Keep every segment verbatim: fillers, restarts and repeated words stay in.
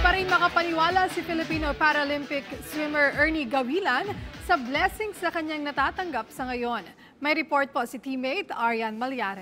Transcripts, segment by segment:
pa rin makapaniwala si Filipino Paralympic swimmer Ernie Gawilan sa blessing sa kanyang natatanggap sa ngayon. May report po si teammate Arian Malyare.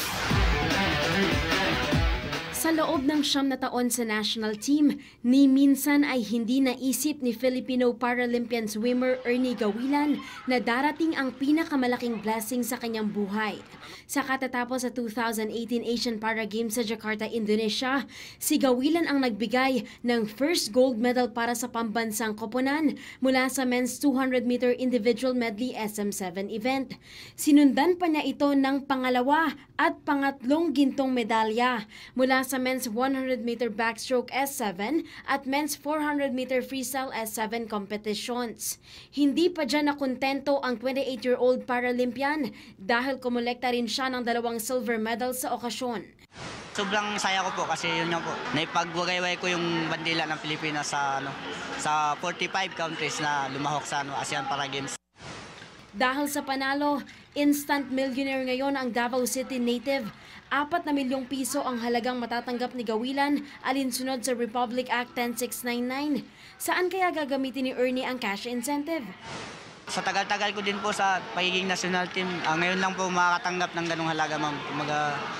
Sa loob ng siyam na taon sa national team, ni minsan ay hindi naisip ni Filipino Paralympian swimmer Ernie Gawilan na darating ang pinakamalaking blessing sa kanyang buhay. Sa katatapos sa two thousand eighteen Asian Para Games sa Jakarta, Indonesia, si Gawilan ang nagbigay ng first gold medal para sa pambansang koponan mula sa men's two hundred meter individual medley S M seven event. Sinundan pa niya ito ng pangalawa at pangatlong gintong medalya mula sa sa men's one hundred meter backstroke S seven at men's four hundred meter freestyle S seven competitions. Hindi pa dyan nakontento ang twenty-eight-year-old Paralympian dahil kumolekta rin siya ng dalawang silver medal sa okasyon. Sobrang saya ko po kasi yun nga po, naipagwagayway ko yung bandila ng Pilipinas sa, ano, sa forty-five countries na lumahok sa ano, ASEAN Para Games. Dahil sa panalo, instant millionaire ngayon ang Davao City native. Apat na milyong piso ang halagang matatanggap ni Gawilan alinsunod sa Republic Act ten six nine nine. Saan kaya gagamitin ni Ernie ang cash incentive? Sa tagal-tagal ko din po sa pagiging national team, uh, ngayon lang po makakatanggap ng ganung halaga, ma'am. Kumaga,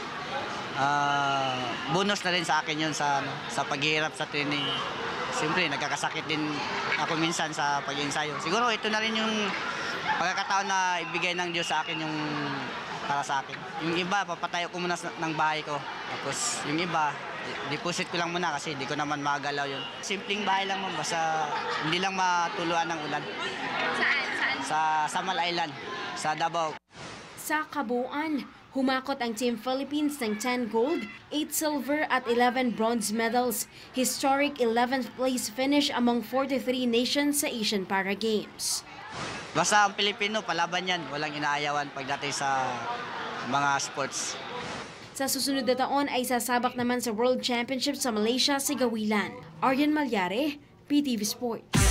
uh, bonus na rin sa akin yun sa, ano, sa paghihirap sa training. Siyempre, nagkakasakit din ako minsan sa pag-iensayo. Siguro ito na rin yung pagkakataon na ibigay ng Diyos sa akin yung para sa akin. Yung iba, papatayo ko muna ng bahay ko. Tapos yung iba, deposit ko lang muna kasi hindi ko naman magalaw yun. Simpleng bahay lang, ma'am, basta hindi lang matuluan ng ulan. Saan? Saan? Sa Samal Island, sa Davao. Sa kabuuan, humakot ang Team Philippines ng ten gold, eight silver at eleven bronze medals. Historic eleventh place finish among forty-three nations sa Asian Para Games. Basta ang Pilipino, palaban yan. Walang inaayawan pagdating sa mga sports. Sa susunod na taon ay sasabak naman sa World Championship sa Malaysia si Gawilan. Arian Malyare, P T V Sports.